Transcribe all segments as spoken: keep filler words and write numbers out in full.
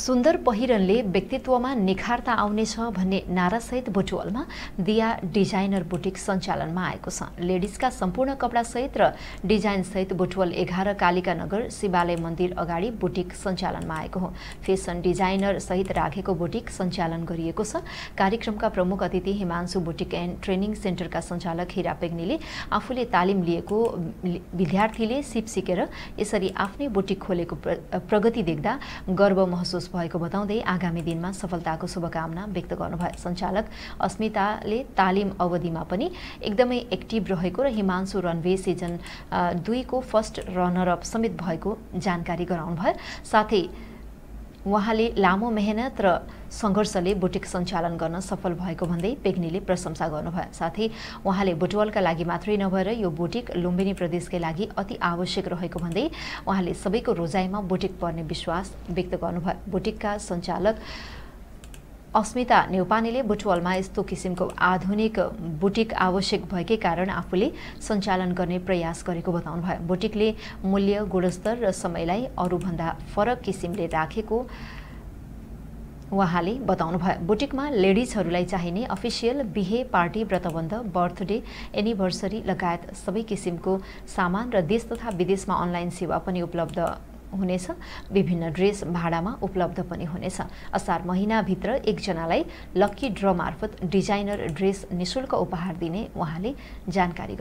सुन्दर पहिरनले व्यक्तित्वमा निखारता आउनेछ भन्ने नारासहित बुटवलमा दिया डिजाइनर बुटिक सञ्चालनमा आएको छ। लेडिजका सम्पूर्ण कपडासहित र डिजाइनसहित बुटवल एघार कालिका नगर शिवालय मन्दिर अगाडि बुटिक सञ्चालनमा आएको हो। फेसन डिजाइनर सहित राखेको बुटिक सञ्चालन गरिएको छ। कार्यक्रमका प्रमुख अतिथि हिमांशु बुटिक एन्ड ट्रेनिङ सेन्टरका सञ्चालक हिरा पेग्नीले आफूले तालिम लिएको विद्यार्थीले सिप सिकेर यसरी आफ्नै बुटिक खोलेको प्रगति देख्दा गर्व महसुस भएको बताउँदै आगामी दिनमा सफलताको शुभकामना व्यक्त गर्नुभयो। सञ्चालक अस्मिताले तालिम अवधिमा पनि एकदमै एक्टिभ रहेको र हिमांशु रनवे सिजन दुई को फर्स्ट रनर अप समेत भएको जानकारी गराउनुभयो। साथै उहाँले लामो मेहनत र सङ्घर्षले बुटिक सञ्चालन गर्न सफल भएको भन्दै पेग्नीले प्रशंसा गर्नुभयो। साथै उहाँले बुटवलका लागि मात्रै नभएर यो बुटिक लुम्बिनी प्रदेशकै लागि अति आवश्यक रहेको भन्दै उहाँले सबैको रोजाइमा बुटिक पर्ने विश्वास व्यक्त गर्नुभयो। बुटिकका सञ्चालक अस्मिता नेउपानेले बुटवलमा यस्तो किसिमको आधुनिक बुटिक आवश्यक भएकै कारण आफूले सञ्चालन गर्ने प्रयास गरेको बताउनुभयो। बुटिकले मूल्य, गुणस्तर र समयलाई अरूभन्दा फरक किसिमले राखेको उहाँले बताउनुभयो। बुटिकमा लेडिजहरूलाई चाहिने अफिसियल बिहे, पार्टी, व्रतबन्ध, बर्थडे, एनिभर्सरी लगायत सबै किसिमको सामान र देश तथा विदेशमा अनलाइन सेवा पनि उपलब्ध हुनेछ। विभिन्न ड्रेस भाडामा उपलब्ध पनि हुनेछ। असार महिनाभित्र एकजनालाई लक्की ड्र मार्फत डिजाइनर ड्रेस निशुल्क उपहार दिने उहाँले जानकारी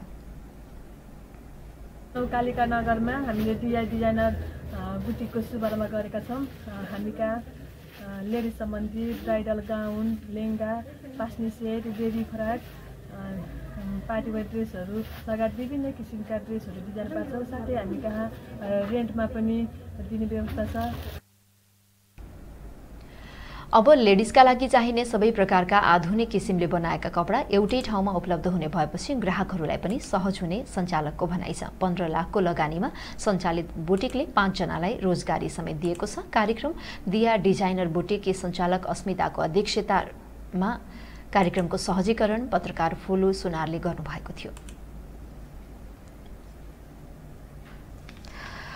गराउनुभयो। कालिका नगरमा हामीले डिजाइ डिजाइनर बुटिकको शुभारम्भ गरेका छौँ। हामी कहाँ लेडिज सम्बन्धी ब्राइडल गाउन, लेङ्गा, पास्नी set, baby frock, party wear ड्रेसहरू लगायत विभिन्न किसिमका ड्रेसहरू डिजाइन पार्छौँ। साथै हामी कहाँ रेन्टमा पनि दिने व्यवस्था छ। अब लेडिजका लागि चाहिने सबै प्रकारका आधुनिक किसिमले बनाएका कपडा एउटै ठाउँमा उपलब्ध हुने भएपछि ग्राहकहरूलाई पनि सहज हुने सञ्चालकको भनाइ छ। पन्ध्र लाखको लगानीमा सञ्चालित बुटिकले पाँचजनालाई रोजगारी समेत दिएको छ। कार्यक्रम दिया डिजाइनर बुटिककी सञ्चालक अस्मिताको अध्यक्षतामा कार्यक्रमको सहजीकरण पत्रकार फुलु सुनारले गर्नुभएको थियो।